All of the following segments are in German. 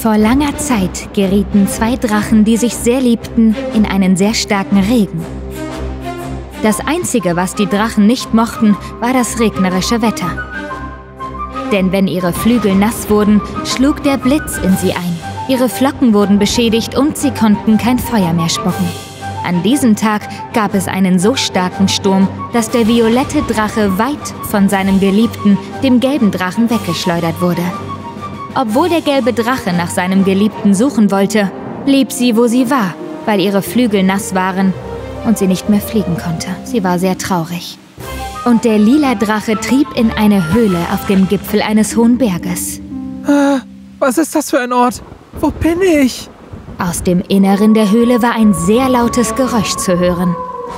Vor langer Zeit gerieten zwei Drachen, die sich sehr liebten, in einen sehr starken Regen. Das Einzige, was die Drachen nicht mochten, war das regnerische Wetter. Denn wenn ihre Flügel nass wurden, schlug der Blitz in sie ein. Ihre Flocken wurden beschädigt und sie konnten kein Feuer mehr spucken. An diesem Tag gab es einen so starken Sturm, dass der violette Drache weit von seinem Geliebten, dem gelben Drachen, weggeschleudert wurde. Obwohl der gelbe Drache nach seinem Geliebten suchen wollte, blieb sie, wo sie war, weil ihre Flügel nass waren und sie nicht mehr fliegen konnte. Sie war sehr traurig. Und der lila Drache trieb in eine Höhle auf dem Gipfel eines hohen Berges. Was ist das für ein Ort? Wo bin ich? Aus dem Inneren der Höhle war ein sehr lautes Geräusch zu hören.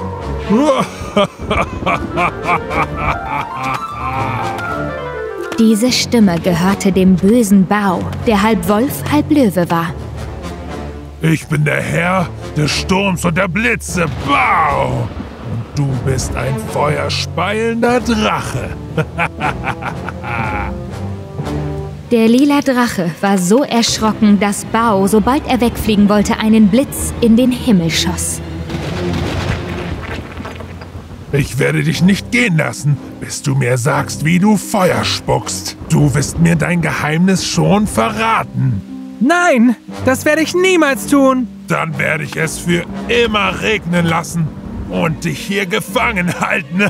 Diese Stimme gehörte dem bösen Bao, der halb Wolf, halb Löwe war. Ich bin der Herr des Sturms und der Blitze, Bao! Und du bist ein feuerspeiender Drache. Der lila Drache war so erschrocken, dass Bao, sobald er wegfliegen wollte, einen Blitz in den Himmel schoss. Ich werde dich nicht gehen lassen, bis du mir sagst, wie du Feuer spuckst. Du wirst mir dein Geheimnis schon verraten. Nein, das werde ich niemals tun. Dann werde ich es für immer regnen lassen und dich hier gefangen halten.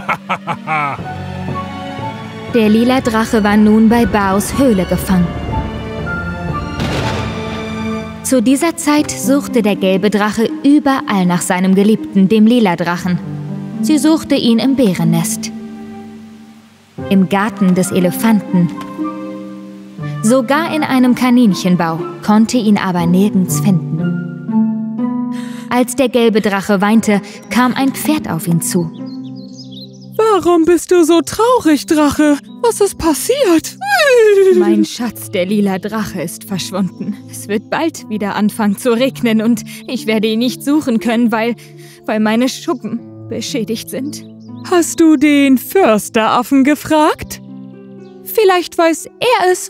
Der lila Drache war nun bei Baos Höhle gefangen. Zu dieser Zeit suchte der gelbe Drache überall nach seinem Geliebten, dem lila Drachen. Sie suchte ihn im Bärennest, im Garten des Elefanten, sogar in einem Kaninchenbau, konnte ihn aber nirgends finden. Als der gelbe Drache weinte, kam ein Pferd auf ihn zu. Warum bist du so traurig, Drache? Was ist passiert? Mein Schatz, der lila Drache, ist verschwunden. Es wird bald wieder anfangen zu regnen und ich werde ihn nicht suchen können, weil meine Schuppen beschädigt sind. Hast du den Försteraffen gefragt? Vielleicht weiß er es.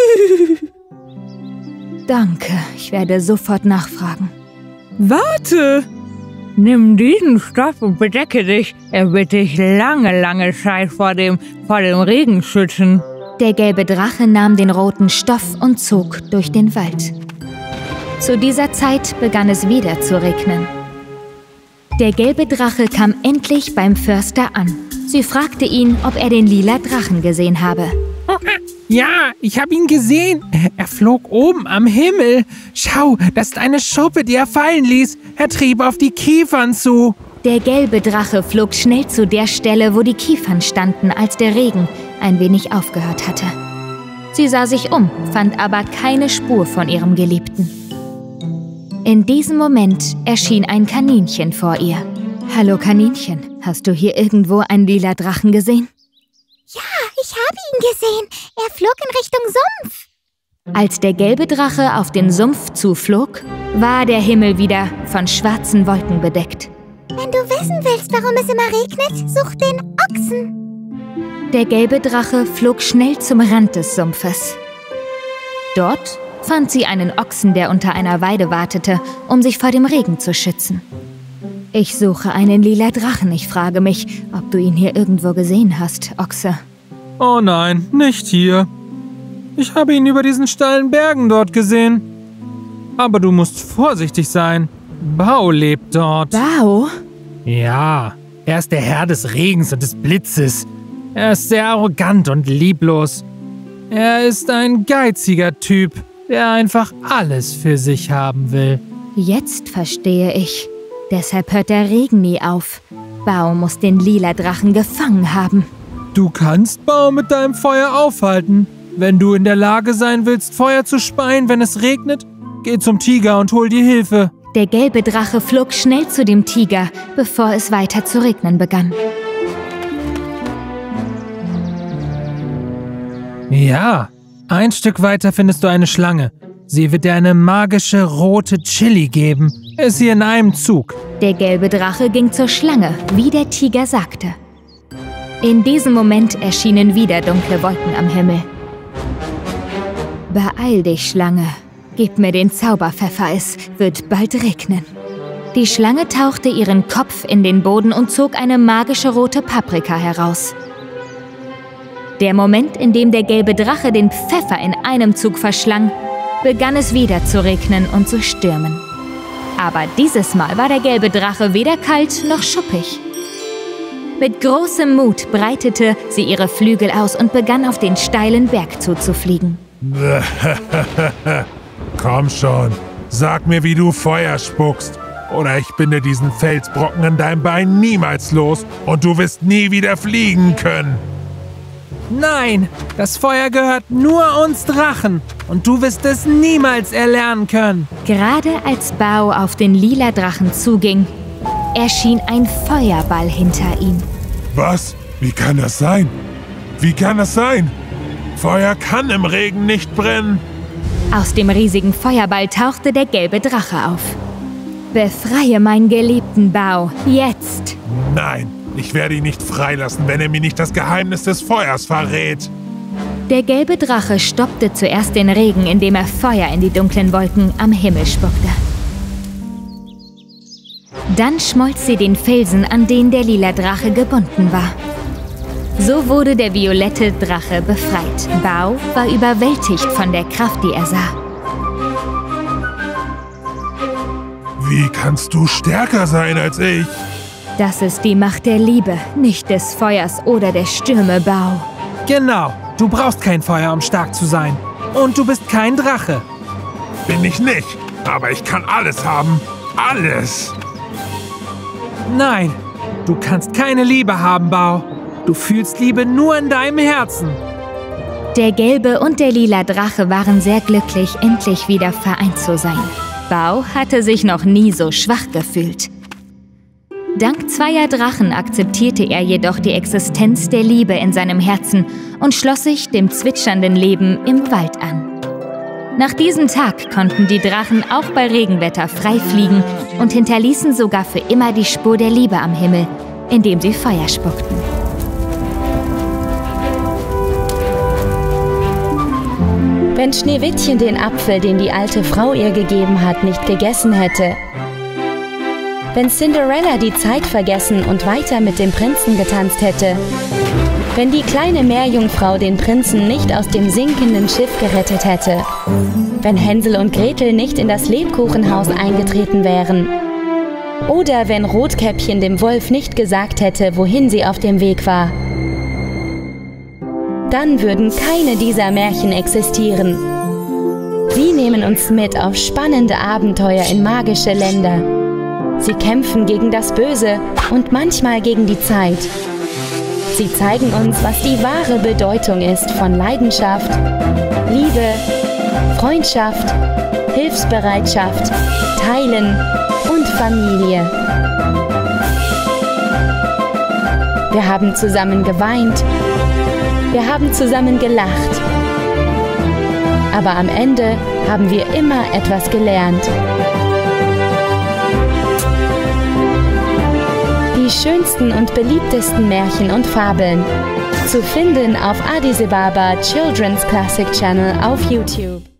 Danke, ich werde sofort nachfragen. Warte! Nimm diesen Stoff und bedecke dich. Er wird dich lange Zeit vor dem Regen schützen. Der gelbe Drache nahm den roten Stoff und zog durch den Wald. Zu dieser Zeit begann es wieder zu regnen. Der gelbe Drache kam endlich beim Förster an. Sie fragte ihn, ob er den lila Drachen gesehen habe. Ja, ich habe ihn gesehen. Er flog oben am Himmel. Schau, das ist eine Schuppe, die er fallen ließ. Er trieb auf die Kiefern zu. Der gelbe Drache flog schnell zu der Stelle, wo die Kiefern standen, als der Regen ein wenig aufgehört hatte. Sie sah sich um, fand aber keine Spur von ihrem Geliebten. In diesem Moment erschien ein Kaninchen vor ihr. Hallo Kaninchen, hast du hier irgendwo einen lila Drachen gesehen? Ja, ich habe ihn gesehen. Er flog in Richtung Sumpf. Als der gelbe Drache auf den Sumpf zuflog, war der Himmel wieder von schwarzen Wolken bedeckt. Wenn du wissen willst, warum es immer regnet, such den Ochsen. Der gelbe Drache flog schnell zum Rand des Sumpfes. Dort fand sie einen Ochsen, der unter einer Weide wartete, um sich vor dem Regen zu schützen. Ich suche einen lila Drachen. Ich frage mich, ob du ihn hier irgendwo gesehen hast, Ochse. Oh nein, nicht hier. Ich habe ihn über diesen steilen Bergen dort gesehen. Aber du musst vorsichtig sein. Bao lebt dort. Bao? Ja, er ist der Herr des Regens und des Blitzes. Er ist sehr arrogant und lieblos. Er ist ein geiziger Typ, der einfach alles für sich haben will. Jetzt verstehe ich. Deshalb hört der Regen nie auf. Bao muss den lila Drachen gefangen haben. Du kannst Bao mit deinem Feuer aufhalten. Wenn du in der Lage sein willst, Feuer zu speien, wenn es regnet, geh zum Tiger und hol dir Hilfe. Der gelbe Drache flog schnell zu dem Tiger, bevor es weiter zu regnen begann. Ja, ein Stück weiter findest du eine Schlange. Sie wird dir eine magische rote Chili geben. Ist sie in einem Zug. Der gelbe Drache ging zur Schlange, wie der Tiger sagte. In diesem Moment erschienen wieder dunkle Wolken am Himmel. Beeil dich, Schlange. Gib mir den Zauberpfeffer, es wird bald regnen. Die Schlange tauchte ihren Kopf in den Boden und zog eine magische rote Paprika heraus. Der Moment, in dem der gelbe Drache den Pfeffer in einem Zug verschlang, begann es wieder zu regnen und zu stürmen. Aber dieses Mal war der gelbe Drache weder kalt noch schuppig. Mit großem Mut breitete sie ihre Flügel aus und begann auf den steilen Berg zuzufliegen. Komm schon, sag mir, wie du Feuer spuckst. Oder ich binde diesen Felsbrocken in deinem Bein niemals los und du wirst nie wieder fliegen können. Nein, das Feuer gehört nur uns Drachen und du wirst es niemals erlernen können. Gerade als Bao auf den lila Drachen zuging, erschien ein Feuerball hinter ihm. Was? Wie kann das sein? Wie kann das sein? Feuer kann im Regen nicht brennen. Aus dem riesigen Feuerball tauchte der gelbe Drache auf. Befreie meinen geliebten Bao, jetzt! Nein, ich werde ihn nicht freilassen, wenn er mir nicht das Geheimnis des Feuers verrät. Der gelbe Drache stoppte zuerst den Regen, indem er Feuer in die dunklen Wolken am Himmel spuckte. Dann schmolz sie den Felsen, an den der lila Drache gebunden war. So wurde der violette Drache befreit. Bao war überwältigt von der Kraft, die er sah. Wie kannst du stärker sein als ich? Das ist die Macht der Liebe, nicht des Feuers oder der Stürme, Bao. Genau, du brauchst kein Feuer, um stark zu sein. Und du bist kein Drache. Bin ich nicht, aber ich kann alles haben. Alles! Nein, du kannst keine Liebe haben, Bao. Du fühlst Liebe nur in deinem Herzen. Der gelbe und der lila Drache waren sehr glücklich, endlich wieder vereint zu sein. Bao hatte sich noch nie so schwach gefühlt. Dank zweier Drachen akzeptierte er jedoch die Existenz der Liebe in seinem Herzen und schloss sich dem zwitschernden Leben im Wald an. Nach diesem Tag konnten die Drachen auch bei Regenwetter frei fliegen und hinterließen sogar für immer die Spur der Liebe am Himmel, indem sie Feuer spuckten. Wenn Schneewittchen den Apfel, den die alte Frau ihr gegeben hat, nicht gegessen hätte. Wenn Cinderella die Zeit vergessen und weiter mit dem Prinzen getanzt hätte. Wenn die kleine Meerjungfrau den Prinzen nicht aus dem sinkenden Schiff gerettet hätte. Wenn Hänsel und Gretel nicht in das Lebkuchenhaus eingetreten wären. Oder wenn Rotkäppchen dem Wolf nicht gesagt hätte, wohin sie auf dem Weg war. Dann würden keine dieser Märchen existieren. Sie nehmen uns mit auf spannende Abenteuer in magische Länder. Sie kämpfen gegen das Böse und manchmal gegen die Zeit. Sie zeigen uns, was die wahre Bedeutung ist von Leidenschaft, Liebe, Freundschaft, Hilfsbereitschaft, Teilen und Familie. Wir haben zusammen geweint. Wir haben zusammen gelacht. Aber am Ende haben wir immer etwas gelernt. Die schönsten und beliebtesten Märchen und Fabeln zu finden auf Adisebaba Children's Classic Channel auf YouTube.